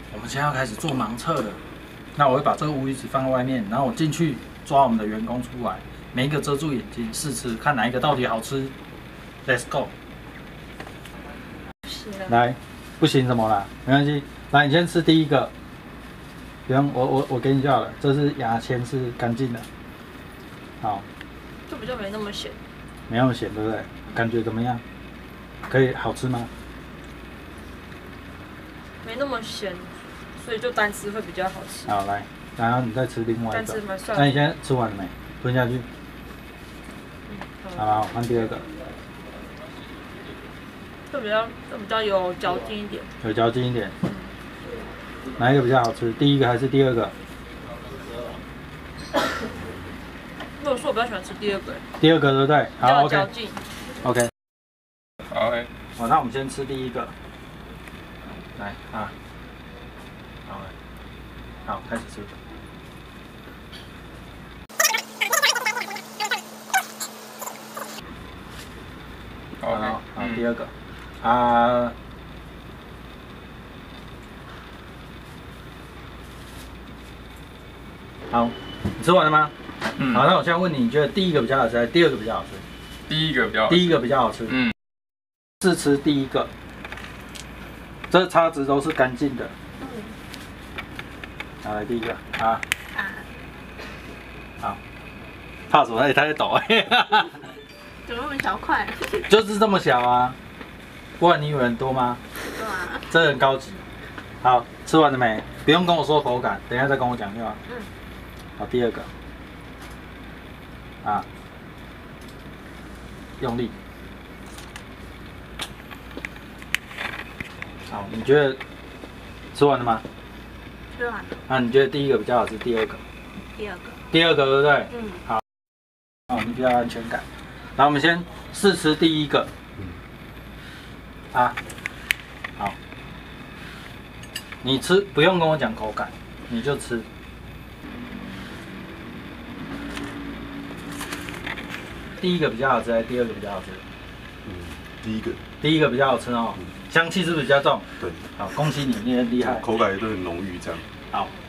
我们现在要开始做盲测了。那我会把这个乌鱼子放在外面，然后我进去抓我们的员工出来，每一个遮住眼睛试吃，看哪一个到底好吃。Let's go。来，不行怎么啦？没关系，来你先吃第一个。不用，我给你就好了。这是牙签是干净的。好。 就比较没那么咸。 没那么咸，对不对？感觉怎么样？可以好吃吗？ 没那么咸，所以就单吃会比较好吃。 好，来，然后你再吃另外一个。 单吃蛮算。 那你现在吃完了没？吞下去。好了，换第二个。 就比较有嚼劲一点。 有嚼劲一点。哪一个比较好吃？第一个还是第二个？ 如果说我比较喜欢吃第二个。 第二个对不对？好 ，OK。 OK。 好，OK。 好，那我们先吃第一个。来啊。好，开始吃。好，第二个。啊。好，你吃完了吗？好，那我现在问你，你觉得第一个比较好吃，还是第二个比较好吃？ 第一个比较好吃。 第一个比较好吃。试吃第一个。这叉子都是干净的。好，来第一个啊。好。怕什么？他在抖。 怎么那么小块？ 就是这么小啊。不然你以为很多吗？ 对啊。 这很高级。好，吃完了没？不用跟我说口感，等一下再跟我讲就好。好，第二个。啊。用力。好，你觉得吃完了吗？ 吃完了。 那你觉得第一个比较好吃，第二个？ 第二个。 第二个对不对？好。哦，你比较安全感。然后我们先试吃第一个。啊。好。你吃不用跟我讲口感，你就吃。第一个比较好吃，还是第二个比较好吃？ 第一个。 第一个比较好吃哦，香气是不是比较重？ 对。 好，恭喜你，你很厉害。 口感也都很浓郁，这样。 好。